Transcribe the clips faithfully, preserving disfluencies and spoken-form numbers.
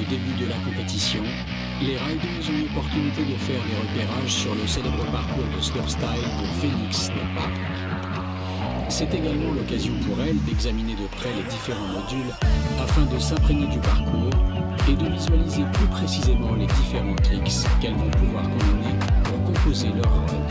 début de la compétition, les riders ont l'opportunité de faire des repérages sur le célèbre parcours de slopestyle de Phoenix State Park. C'est également l'occasion pour elles d'examiner de près les différents modules afin de s'imprégner du parcours et de visualiser plus précisément les différents tricks qu'elles vont pouvoir combiner pour composer leur run.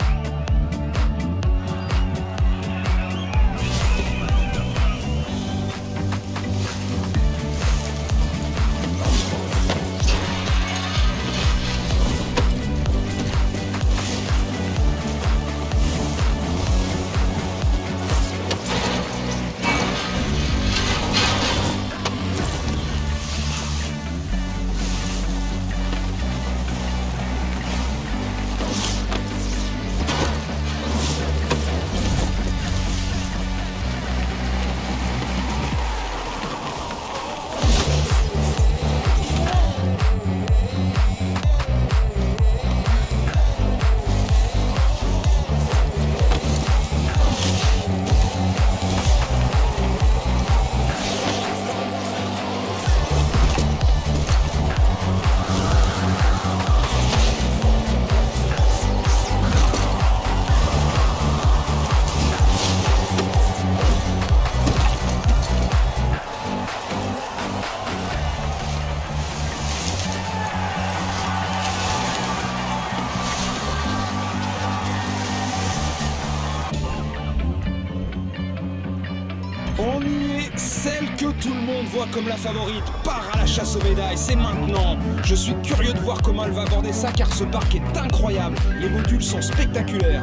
On y est, celle que tout le monde voit comme la favorite part à la chasse aux médailles, c'est maintenant. Je suis curieux de voir comment elle va aborder ça car ce parc est incroyable, les modules sont spectaculaires.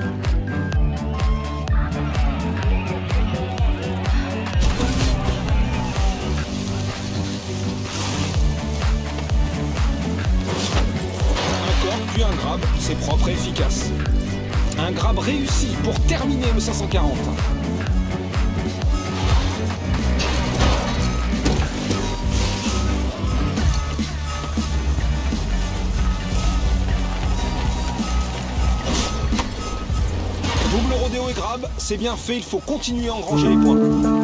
Encore puis un grab, c'est propre et efficace. Un grab réussi pour terminer le cinq cent quarante. Double rodéo et grab, c'est bien fait, il faut continuer à engranger les points.